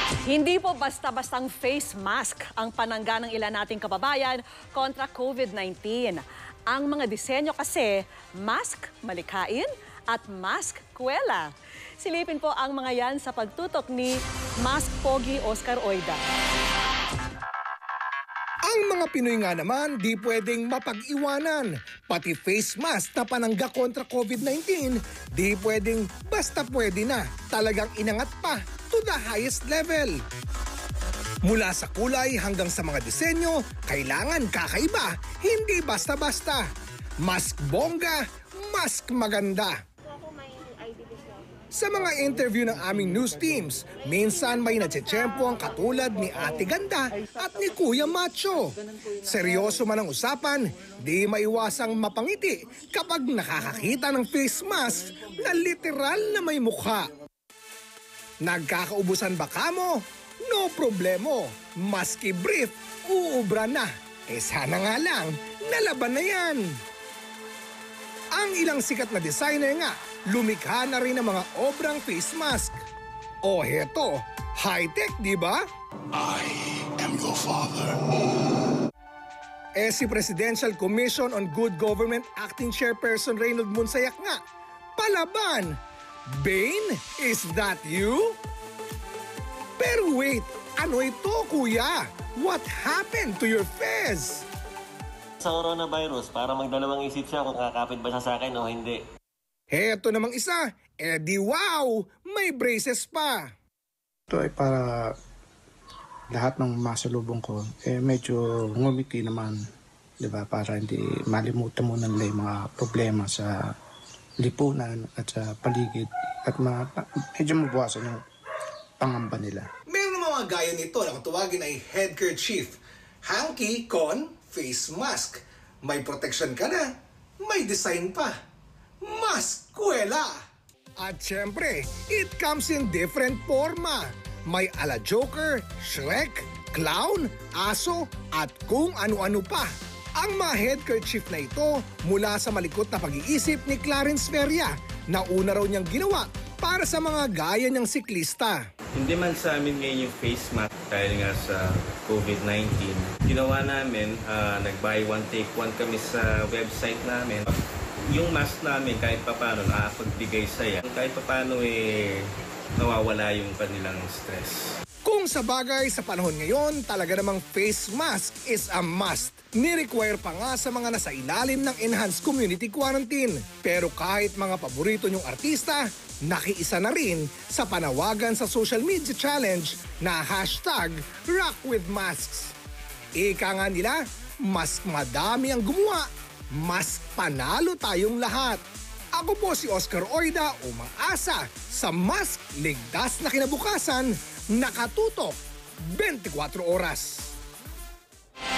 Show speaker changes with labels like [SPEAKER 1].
[SPEAKER 1] Hindi po basta-bastang face mask ang panangga ng ilan nating kababayan kontra COVID-19. Ang mga disenyo kasi, mask malikhain at mask kuwela. Silipin po ang mga yan sa pagtutok ni Mask Pogi Oscar Oida.
[SPEAKER 2] Ang mga Pinoy nga naman di pwedeng mapag-iwanan. Pati face mask na panangga kontra COVID-19, di pwedeng basta pwede na. Talagang inangat pa to the highest level. Mula sa kulay hanggang sa mga disenyo, kailangan kakaiba, hindi basta-basta. Mask bongga, mask maganda. Sa mga interview ng aming news teams, minsan may natsitsyempo ang katulad ni Ate Ganda at ni Kuya Macho. Seryoso man ang usapan, di maiwasang mapangiti kapag nakakakita ng face mask na literal na may mukha. Nagkakaubusan ba kamo? No problemo. Maski brief, uubra na. Sana nga lang, nalaban na yan. Ang ilang sikat na designer nga, lumikha na rin ng mga obrang face mask. O heto, high-tech, di ba?
[SPEAKER 3] I am your father.
[SPEAKER 2] Si Presidential Commission on Good Government Acting Chairperson Reynold Monsayak nga, palaban. Bane, is that you? Pero wait, ano ito kuya? What happened to your face?
[SPEAKER 4] Sa coronavirus, para magdalawang isip siya kung kakapit ba siya sa akin o hindi.
[SPEAKER 2] Heto namang isa, di wow, may braces pa.
[SPEAKER 5] Ito ay para lahat ng masalubong ko, medyo ngumiti naman, di ba? Para hindi malimutan mo nila yung mga problema sa lipunan at sa paligid at medyo mabuwasan yung pangamba nila.
[SPEAKER 2] Meron mga gaya nito na kung tawagin ay headkerchief, hanky, con, face mask. May protection ka na, may design pa. Mask kuwela. At syempre, it comes in different forma. May ala Joker, Shrek, Clown, Aso, at kung ano-ano pa. Ang mga headkerchief na ito mula sa malikot na pag-iisip ni Clarence Feria na una raw niyang ginawa para sa mga gaya niyang siklista.
[SPEAKER 4] Hindi man sa amin ngayon yung face mask dahil nga sa COVID-19. Ginawa namin, nag-buy one take one kami sa website namin. Yung mask namin kahit papano nakapagbigay saya. Kahit papano nawawala yung kanilang stress.
[SPEAKER 2] Kung sa bagay sa panahon ngayon, talaga namang face mask is a must. Ni-require pa nga sa mga nasa ilalim ng enhanced community quarantine. Pero kahit mga paborito nyong artista, nakiisa na rin sa panawagan sa social media challenge na #RockWithMasks. Ika nga nila, mas madami ang gumawa, mas panalo tayong lahat. Ako po si Oscar Oida, umaasa sa mas ligtas na kinabukasan, nakatutok 24 oras.